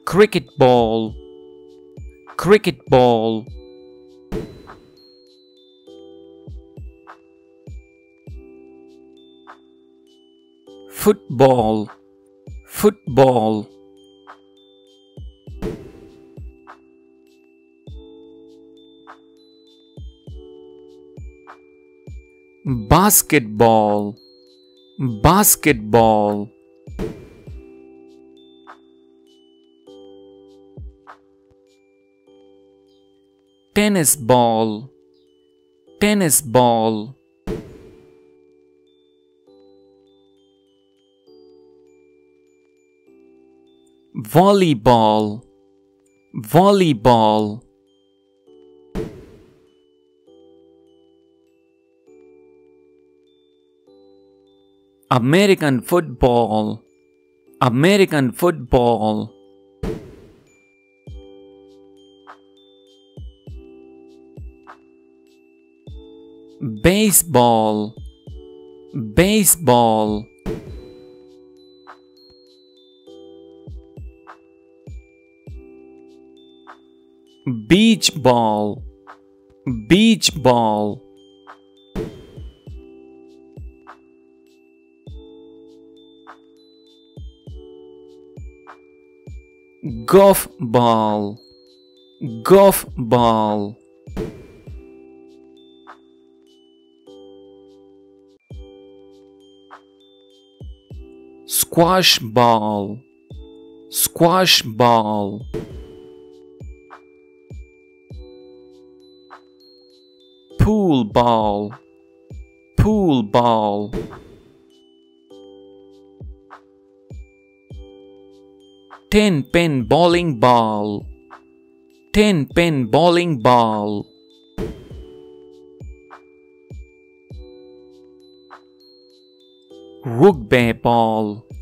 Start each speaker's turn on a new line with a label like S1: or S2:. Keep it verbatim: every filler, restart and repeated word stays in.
S1: cricket ball, cricket ball. Football, football. Basketball, basketball. Tennis ball, tennis ball. Volleyball, volleyball. American football, American football. Baseball, baseball. Beach ball, beach ball. Golf ball, golf ball. Squash ball, squash ball. Pool ball, pool ball. Ten pin bowling ball, ten pin bowling ball. Rugby ball,